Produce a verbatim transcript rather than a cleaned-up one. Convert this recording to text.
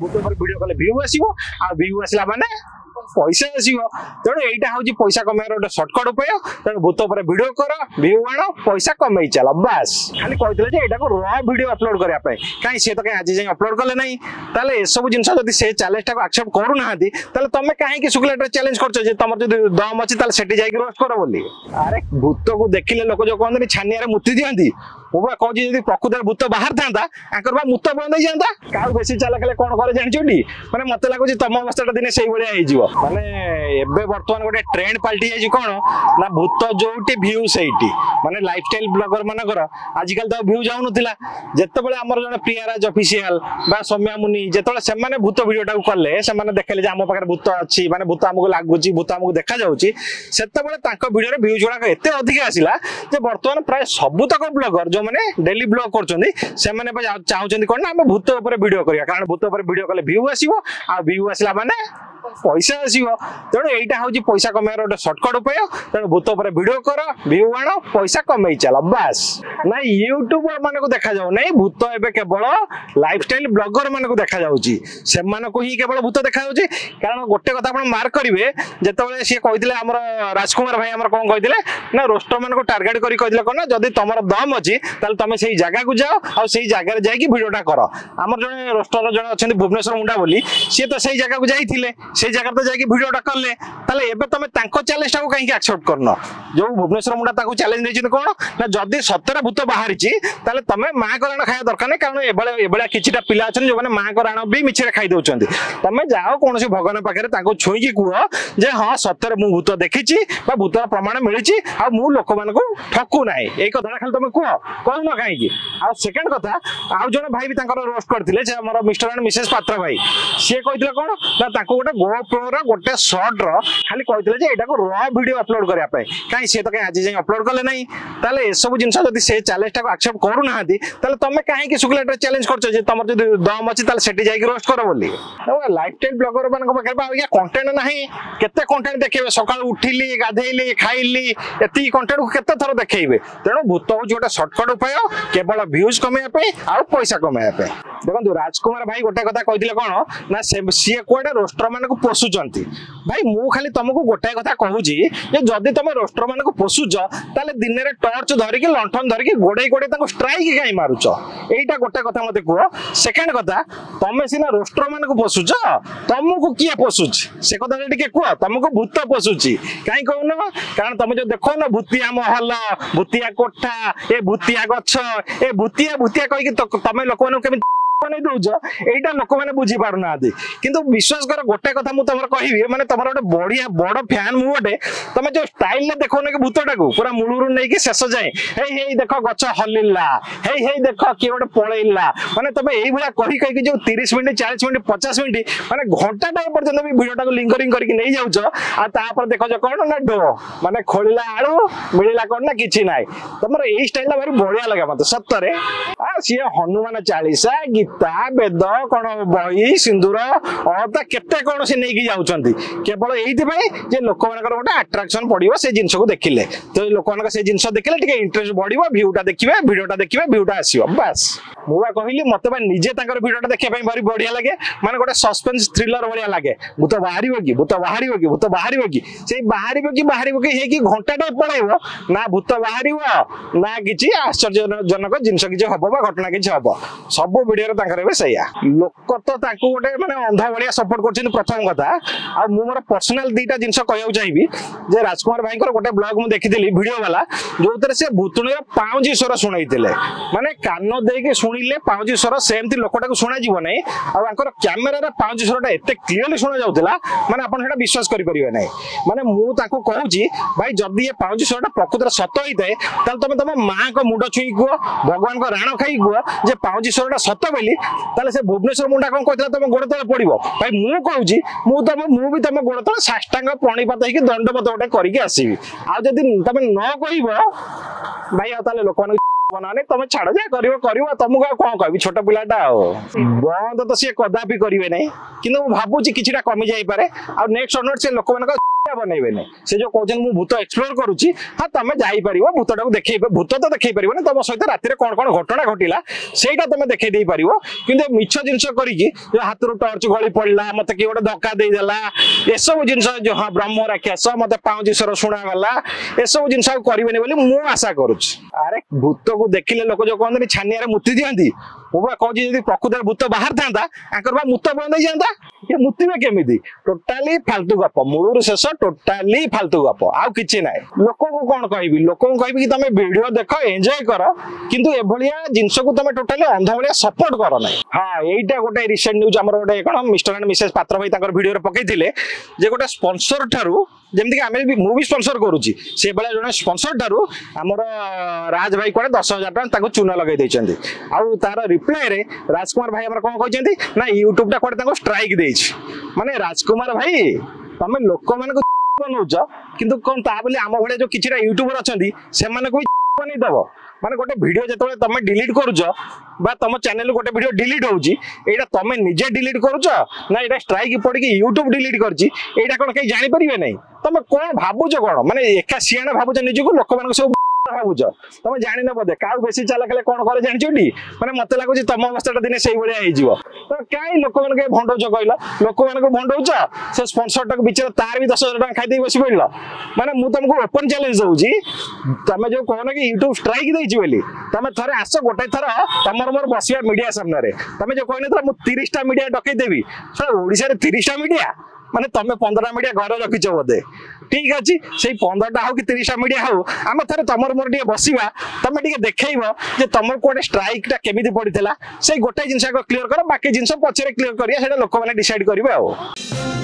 Video कले view आसो आ view आसला माने पैसा आसो तेणु यहाँ हूँ पैसा कमार गोटे सर्टकट उपाय तेणु भूत वीडियो कर व्यू आण पैसा कमे चल बास खाली कहते यहाँ को र वीडियो अपलोड करने कहीं सी तो कहीं आज जाए अपलोड कले ना ताले ये सब जिन से चैलेंज टाक एक्सेप्ट करूना तुम कहीं शुक्ला चैलेंज कर तुम जो दम अच्छी से जाकर रोस्ट कर बोली अरे भूत को देखिले लोक जो कहते छानिया मुति दिखती मुझे कहूँ प्रकृत भूत बाहर था मुत बंद हो जाता क्या बेसी चाल खेले कौन करे जानछी मैंने मत लगुच तुम अवस्था दिन से भाया माने एबे बर्तमान गोटे ट्रेंड पलटि जाइए कौन ना भूत जोटी भ्यू से माने लाइफस्टाइल ब्लॉगर मानकर आजिकल तो भ्यू जाऊन जितेबाला आम जन प्रियाराज ऑफिशियल बा सौम्या मुनि जिते से भूत वीडियो कले से देखले आम पाखे भूत अच्छी माने भूत आमको लगुच भूत आमको देखा जाऊँगी से वीडियो भ्यूज गुड़ाक एत अधिक आसला बर्तमान प्राय सबुतक ब्लॉगर जो मैंने डेली ब्लॉग कर चाहते कौन ना भूत वीडियो करिया कारण भूत वीडियो कले व्यू आसो आ व्यू आसला माने पैसा आसो तेणु यहाँ हूँ पैसा कमार गोटे सर्टकट उपाय तेणु भूत वीडियो कर व्यू आण पैसा कमे चल बास ना यूट्यूबर मान को देखा जाऊ ना भूत एवं केवल लाइफस्टाइल ब्लॉगर मान को देखा जाऊँगी से ही केवल भूत देखा जाऊँगी कारण गोटे कथा आप मार्क करेंगे जिते सी कहते आम राजकुमार भाई आम कौन कहते ना रोस्टर मान को टार्गेट कर कौन ना जदि तुम दम अच्छी तुम से जगह को जाओ और से जगह जाकि वीडियोटा कर आम जो रोस्टर जन अच्छा भुवनेश्वर मुंडा बोली सी तो सही जगह को जाइए से जगह तो जाकि वीडियोटा कले ताले एबे तुम चैलेंज टाक कहीं एक्सेप्ट करन जो भुवनेश्वर मुंडा ताको चैलेंज देछि कौन ना जदि सतरे भूत बाहरी तुम तुम माँ को राण खाया दरकार नहीं कारण एभलिया किछिटा पिला अच्छा जो मैंने माँ को राण भी मिछे खाई दौरान तुम जाओ कौन भगवान पाखे छुईकी कह जे हाँ सतरे मुझ भूत देखी भूत प्रमाण मिली आ लोक मान ठकू ना यही कथा खाली तुम कह कहन कहीं आ सेकेंड कथा आउ जन भाई भी रोस्ट करते मिस्टर एंड मिसेस पात्र भाई सी कहते कौन ना गोटे गोप्रो गोटे सर्ट खाली कहते यहाँ को र वीडियो अपलोड करने कहीं सी तो कहीं आज जाए अपलोड कले ना ताले ये सब जिन से चैलेंज टाक एक्सेप्ट करूना तुम कहीं शुक्ला चैलेंज कर तुम जो दम अच्छी से जाकर रोस्ट कर बोली लाइफस्टाइल ब्लॉगर मान कंटेंट ना केते कंटेंट देखिए सका उठिली गाधेली खाइली एति कंटेंट को केते थर देखिए तेणु भूत हूँ गोटे सर्टकट उपाय केवल भ्यूज कमाई आउ पैसा कमाई देखो राजकुमार भाई गोटे कथा कहते कौन ना सी कौटे रोस्टर मान को पोषुंट भाई मु खाली तुमको गोटाए कथा कहूँ जदि तुम रोस्टर मान को पोषुच ताले दिन में टर्च धरिकी लंठन धरिकी गोड़े गोड़े स्ट्राइक कहीं मारुच यहीटा गोटे कथा मत कह सेकेंड कथा तुम सीना रोस्टर मान को पोषुच तुमको किए पोषुच से कथा टे कह तुमको भूत पोषुची कहीं कहून कारण तुम जो देख ना भूतिया महल भूतिया कोठा ए भूतिया गछ ए भूतिया भूतिया कहीकि तुम लोक मान नहीं दौच यहाँ लोक मैंने बुझी पार ना कि विश्वास कर गोटे कथा मुझे तुम कह मैंने तुम गोटे बढ़िया बड़ फैन मु गोटे तुम जो स्टाइल में देखो ना भूतटा को पूरा मूलू नहीं शेष जाए हे हे देख गच हलिला हे हे देख किए गोटे पलैला मैंने तुम यही कही कहीं जो तीस मिनट चालीस मिनट पचास मिनट मैंने घंटा टाइम पर्यटन भी भिडियोटा को लिंकरिंग करके नहीं जाऊच देख कौन ना डो मैंने खोलिला आलू मिलला कौन ना कि ना तुम यही स्टाइल भारी बढ़िया लगे मत सतरे सी हनुमान चालीसा गीता वेद कौन बही सिंदूर अलता केते कौन से नहीं जाऊँगी केवल ये लोक मान गोटे आट्राक्शन पड़ो से जिन को देखिले तो लोक मान से जिन देखिले इंटरेस्ट बढ़ो भ्यूटा देखिए भिडियोटा देखिए भ्यूटा आसो बास मुझे कहली मत निजे भिडियोटा देखा भारी बढ़िया लगे माने गोटे सस्पेंस थ्रिलर भाया लगे भूत बाहर कि भूत बाहर कि भूत बाहर कि से बाहर कि बाहर कि घंटा टाइम पड़ेब ना भूत बाहर ना कि आश्चर्यजनक जिनस किसी हम घटना किसी हम सब भिडियो सैया लोक तो गोटे मैंने अंधा भाया सपोर्ट कर प्रथम कथा आ मोर पर्सनाल दुईटा जिन कह चाहिए जे राजकुमार भाई गोटे ब्लॉग मुझे देखी भिडियो वाला जो से भूतुणी पाउजी स्वर शुणी माने कान देके शुणिले पाउजी स्वर सेमती लोकटा शुणा जीव ना आर कैमेरा पाउजी स्वरटा एत क्लीयरली शुणा जाऊला माने आपन सेटा विश्वास करि परिबे नै माने मु ताको कहूची भाई जदि ये पाउजी स्वरटा प्रकृतर सत होइताए ताल तुम तुम माँ को मुंड छुई कह भगवान को राण खाई कह जे पाउजी स्वरटा सत बोली ताले से भुवनेश्वर मुंडा कौन कहता तुम गोड़ तले पड़ो भाई मु कहूची मु तुम मु भी तुम गोड़ तले साष्टांग प्रणिपात होकर दंडवत गोटे करके आसबि आ जदि तुम न कह भाई आले लोक बनाने तुम छाड़ जा कर तुमको कौन कह छोट पिलाटा बंद तो सी कदापि करेंगे ना कि भावुँ कि कमी जापे आ नेक्स्ट अनवर्ड से लोक मान बनइबे नहीं से जो कहते मु भूत एक्सप्लोर करुच्ची हाँ तुम जापर भूत टाक देखे भूत तो देखे पार तुम सहित राति कौन कौन घटना घटला से तुम देखे दे पार कि मिछ जिनस कर हाथ टर्च गली पड़ा मत किए गोटे धक्का देदेला एसबू जिन जो हाँ ब्रह्म राक्षस मत पाँचीश्वर शुणागला एसबू जिन करेंगे बोली मुझे आशा करुच्ची अरे भूत को देखिले लोक जो कहते छानिया मुति दिखती मुझे कहूँ प्रकृत भूत बाहर था मुत बंद हो जाता ये मुतिबे केमिति टोटाली फालतू गप मूल शेष टोटाली फालतू गप आउ किछि नाय लोक को कोन कहबी लोक को कहबी कि तमे वीडियो देखो एन्जॉय करो किंतु ए भलिया जिंस को तमे टोटाली अंध भलिया सपोर्ट करो नै हां एइटा गोटे रिसेंट न्यूज हमर गोटे कोन मिस्टर एंड मिसेस पात्र भाई ताकर वीडियो रे पकैथिले जे गोटे स्पोंसर थारु जेमति कि आमे भी मूवी स्पोंसर करूची से बेला जने स्पोंसर थारु हमर राज भाई कोडे दस हजार टका ताको चूना लगै दैचंदी आउ तार रिप्लाई रे राजकुमार भाई हमर कोन कहचंदी ना यूट्यूब टा कोडे ताको स्ट्राइक दे माने राजकुमार भाई तुम लोक मान बनौच किंतु कौन ता बोली आम भाई जो किसी यूट्यूबर अच्छा से बन दब माने गोटे वीडियो जो तुम डिलीट करुच बा तुम चैनल गोटे वीडियो डिलीट होउची एटा तुम निजे डिलीट करुच ना एटा स्ट्राइक पड़ी यूट्यूब डिलीट करची एटा कोन कहीं जानि परिबे नै तुम कोन भाबुच कोन माने एका सियाना भाबुच निजको लोक मान सब भावुच तुम जान बोधे क्या बेसी चाल कले कौन करे जानछी मैंने मत लगुच तुम अवस्था दिने से भाया तो कहीं लोक मैंने भंडौच कहल लोक मैंने भंडौच से स्पॉन्सर टाक बिचार तार भी दस हजार टका खाई बस पड़ मैंने मुझे तुमको ओपन चैलेंज दूसरी तुम जो कहना कि यूट्यूब स्ट्राइक देती बोली तुम थे आस गोटे थर तुम मोर बस मीडिया सामने तुम जो कहना मुझे तीस टा मीडिया डकईदेवी ओडिशा तीस टा मीडिया माने तुम पंद्रह मीडिया घर रखीच बोधे ठीक अच्छे से पंद्रह हो कि तीस मीडिया हो आम थे तुम मोर टे बसवा तुम टे देखब जे तुम गोटे स्ट्राइक टा केमी पड़ा से गोटे जिन क्लीयर कर बाकी जिन पचर क्लीयर करा लोक मैंने डिसाइड करेंगे।